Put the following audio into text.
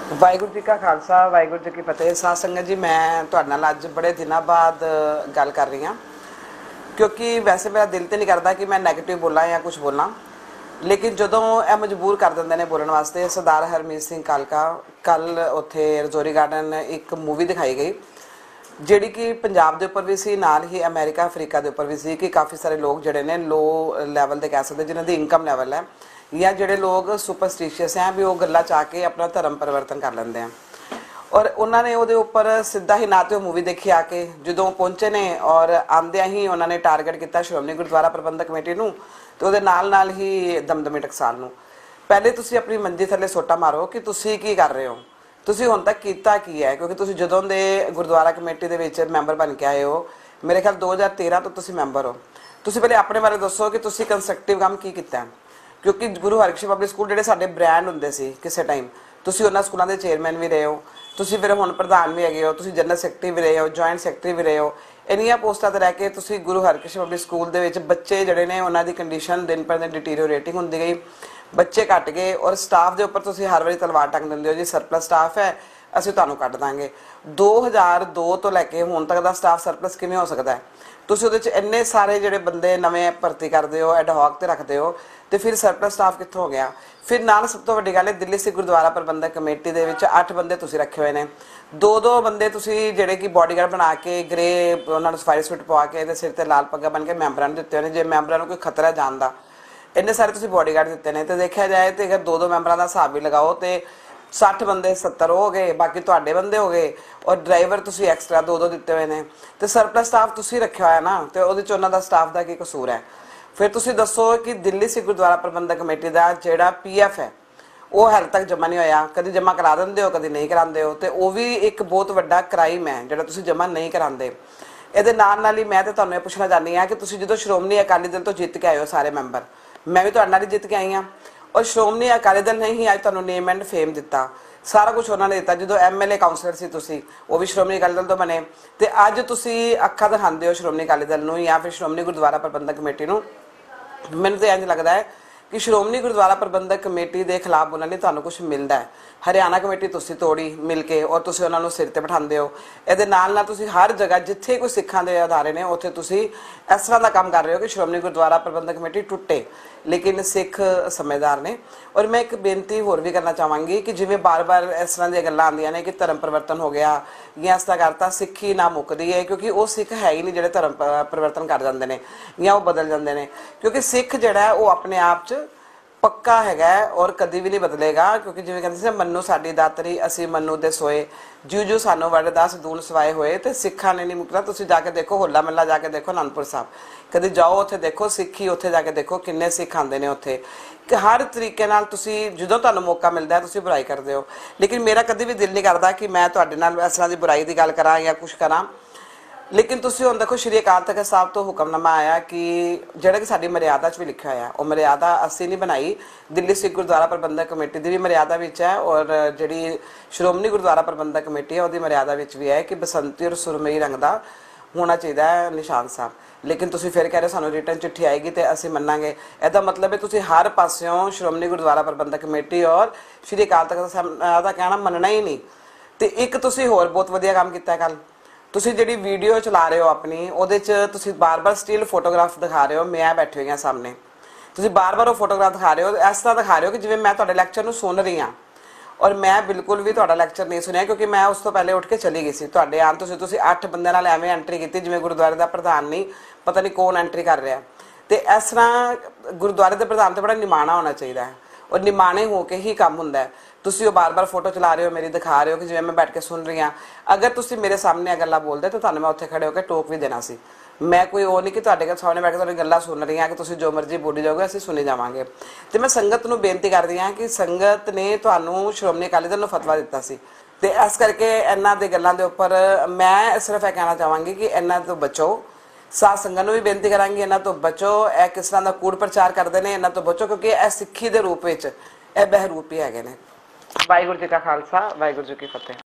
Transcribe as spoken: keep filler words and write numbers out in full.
ਵਾਹਿਗੁਰੂ जी का खालसा वाहिगुरू जी की फतेह। साध संगत जी, मैं तुहाडे नाल अज बड़े दिनों बाद गल कर रही हाँ, क्योंकि वैसे मेरा दिल तो नहीं करता कि मैं नैगेटिव बोला या कुछ बोलना, लेकिन जदों यह मजबूर कर देंगे ने बोलने वास्ते। सरदार हरमीत सिंह कालका कल उत्थे रजौरी गार्डन एक मूवी दिखाई गई जिहड़ी कि पंजाब के उपर भी सी, नाल ही अमेरिका अफ्रीका के उपर भी सी कि काफ़ी सारे लोग जिहड़े ने लो लैवल के कह सकते जिन्हों की इनकम लैवल है या जिहड़े लोग सुपरस्टिशियस हैं भी वो गल्लां चाह के अपना धर्म परिवर्तन कर लेंदे हैं। और उन्होंने उहदे उपर सीधा ही ना तो मूवी देखी आके जदों पहुंचे ने और आंदियां ही उन्होंने टारगेट किया श्रोमणी गुरुद्वारा प्रबंधक कमेटी नूं ते उहदे नाल नाल ही दमदमी टकसाल नूं। पहले तुसी अपनी मंजी थल्ले सोटा मारो कि तुसी की कर रहे हो, तुसी हुण तक कीता की है, क्योंकि तुसी जदों दे गुरुद्वारा कमेटी दे विच मैंबर बन के आए हो, मेरे ख्याल दो हज़ार तेरह तो तुसी मैंबर हो। तुसी पहले अपने बारे दसो कि तुसी कंस्ट्रक्टिव काम की कीता है, क्योंकि गुरु हरकृष्ण पब्लिक स्कूल जिहड़े साडे ब्रांड हुंदे सी किसी टाइम, तुसी उन्हां स्कूलों के चेयरमैन भी रहे हो, तुसी फिर हुण प्रधान भी हैगे हो, तुसी जनरल सैकटरी भी रहे हो, जॉइंट सैकटरी भी रहे हो। इन्नियां पोस्टां ते रह के तुसी गुरु हरकृष्ण पब्लिक स्कूल दे विच बच्चे जिहड़े ने उन्हां दी कंडीशन दिन पर दिन डिटीरियोरेटिंग हुंदी गई, बच्चे घट गए और स्टाफ के उपर तुसी हर वारी तलवार टंग दिंदे हो जी सरप्लस स्टाफ है असीं तुहानूं कढ दांगे। दो हज़ार दो तो लैके हुण तक दा स्टाफ सरप्लस किवें हो सकदा है? तुसीं उहदे च इन्ने सारे जिहड़े बंदे नवें भर्ती करदे हो, एडहॉक ते रखदे हो, तो फिर सरप्लस स्टाफ कित्थों हो गया? फिर नाल सब तो वड्डी गल है दिल्ली सिख गुरुद्वारा प्रबंधक कमेटी दे विच अठ बंदे तुसीं रखे हुए ने, दो दो बंदे तुसीं जिहड़े कि बॉडीगार्ड बना के ग्रे उन्हां नूं सफारी सूट पवा के ते सिर ते लाल पग्गा बन के मैंबरां नूं दित्ते हुए ने। जे मैंबरां नूं कोई खतरा जान दा, इन्ने सारे तुसीं बॉडीगार्ड दित्ते ने, तो देखा जाए तो अगर दो दो मैंबरां दा हिसाब भी लगाओ तो सठ बंदे सत्तर हो गए, बाकी तुहाडे बंदे हो गए और ड्राइवर तुसी एक्सट्रा दो दो दिते हुए ने, तो सरप्लस स्टाफ तुसी रखा होया ना, तो उहदे च उन्हां दा स्टाफ दा की कसूर है? फिर तुसी दसो कि दिल्ली सिख गुरुद्वारा प्रबंधक कमेटी का जिहड़ा पी एफ है वो हाले तक जमा नहीं होया, कभी जमा करा देंदे हो कभी नहीं करांदे हो, तो वो भी एक बहुत वड्डा क्राइम है जिहड़ा तुसी जमा नहीं करांदे। इहदे नाल नाल ही मैं तो तुहानूं पुछना चाहनी हाँ कि तुसी जदों श्रोमणी अकाली दल तो जित के आए हो सारे मैंबर, मैं भी तुहाडे नाल ही जित के आई हाँ, और श्रोमणी अकाली दल ने ही अज तुहानूं नेम एंड फेम दिता, सारा कुछ उन्होंने दिता। जो एम एल ए काउंसलर सी तुसी वो भी श्रोमणी अकाली दल तो बने, तो अज तुसी अखा दिखाते हो श्रोमणी अकाली दल नूं या फिर श्रोमणी गुरुद्वारा प्रबंधक कमेटी नूं। मैनूं तो इंज लगता है कि श्रोमणी गुरुद्वारा प्रबंधक कमेटी के खिलाफ बोलने नहीं तुहानूं कुछ मिलता है। हरियाणा कमेटी तुसी तोड़ी मिल के और तुसी उन्हां नूं सिर ते बिठांदे हो, इहदे नाल नाल तुसी हर जगह जिथे कोई सिखां दे अदारे ने उत्थे तुसी इस तरह का काम कर रहे हो कि श्रोमणी गुरुद्वारा प्रबंधक कमेटी टुटे, लेकिन सिख समझदार ने। और मैं एक बेनती होर भी करना चाहांगी कि जिवें बार बार इस तरह दी गल्लां आंदियां ने कि धर्म परिवर्तन हो गया या इस तरह करता, सिक्खी ना मुकदी है, क्योंकि वो सिख है ही नहीं जिहड़े धर्म परिवर्तन कर जांदे ने या वो बदल जांदे ने, क्योंकि सिख जिहड़ा है वो अपने आप च पक्का है और कभी भी नहीं बदलेगा। क्योंकि जिवें कहंदे सी मन्नू साडी दातरी असी मन्नू दे सोए, जिउ जिउ सानू वड़ दस दून सवाए होए, तो सिखा ने नहीं मुकना। तुसीं जाके देखो होला महला जाके देखो आनंदपुर साहब, कभी जाओ उत्थे देखो सिक्खी, उत्थे जाके देखो किन्ने सिख आंदे ने उत्थे। कि हर तरीके नाल तुसीं जदों तुहानूं मौका मिलदा है तुसीं बुराई करदे हो, लेकिन मेरा कभी भी दिल नहीं करता कि मैं तुहाडे नाल इस तरह की बुराई की गल करां या कुछ करां। लेकिन तुसीं हुण देखो श्री अकाल तख्त साहब तो हुक्मनामा आया कि जिहड़ा कि साडी मर्यादा च भी लिखिया होया, वो मर्यादा असीं नहीं बनाई, दिल्ली सिख गुरुद्वारा प्रबंधक कमेटी की भी मर्यादा विच है और जिहड़ी श्रोमणी गुरुद्वारा प्रबंधक कमेटी है उसकी मर्यादा विच भी है कि बसंती और सुरमई रंग का होना चाहिए है निशान साहब। लेकिन तुसीं फिर कह रहे हो सानूं रिटर्न चिट्ठी आएगी तो असीं मन्नांगे, इहदा मतलब है तुसीं हर पासियों श्रोमणी गुरुद्वारा प्रबंधक कमेटी और श्री अकाल तख्त साहब दा कहना मनना ही नहीं। तो एक तुसीं होर बहुत वधिया काम कीता कल, तुसीं जिहड़ी वीडियो चला रहे हो अपनी ਉਹਦੇ ਚ ਤੁਸੀਂ बार-बार स्टिल फोटोग्राफ दिखा रहे हो, मैं बैठे हुई हाँ सामने, तुसीं बार-बार वो फोटोग्राफ दिखा रहे हो, इस तरह दिखा रहे हो कि जिवें मैं तुहाडे लैक्चर नूं सुन रही हाँ, और मैं बिल्कुल भी तुहाडा लैक्चर नहीं सुनिया क्योंकि मैं उस तो पहले उठ के चली गई सी। तुहाडे आन तुसीं तुसीं अठ बंदे नाल एवें एंट्री की जिवें गुरुद्वारे का प्रधान नहीं पता नहीं कौन एंट्री कर रहा, तो इस तरह गुरुद्वारे के प्रधान तो बड़ा निमाणा होना चाहिए है और निमाणे हो के ही काम हुंदा है। तुसीं वो बार बार फोटो चला रहे हो, मेरी दिखा रहे हो कि जिवें मैं बैठ के सुन रही हाँ। अगर तुसीं मेरे सामने गल्लां बोलदे तो तुहानूं मैं उत्थे खड़े होकर टोक भी देना सी। मैं कोई वो नहीं कि तुहाडे सामने बैठ के तुहाडी गल्लां सुन रही हाँ कि तुसीं जो मर्जी बोली जाओगे असीं सुनी जावांगे। तो मैं संगत नूं बेनती करदी हाँ कि संगत ने तुहानूं श्रोमणी अकाली दल नूं फतवा दिता सी, तो इस करके इन्हां दे गल्लां दे उपर मैं सिर्फ यह कहना चाहांगी कि इन्हां तो बचो। साध संगत नूं भी बेनती करांगी इन्हां तो बचो, यह किस तरह का कूड़ प्रचार करते हैं इन्हां तो बचो, क्योंकि यह सिੱਖੀ ਦੇ रूप ਵਿੱਚ ਇਹ ਬਹਿਰੂਪ ਹੀ ਹੈਗੇ ਨੇ। वाहिगुरू जी का खालसा वाहिगुरू जी की फतेह।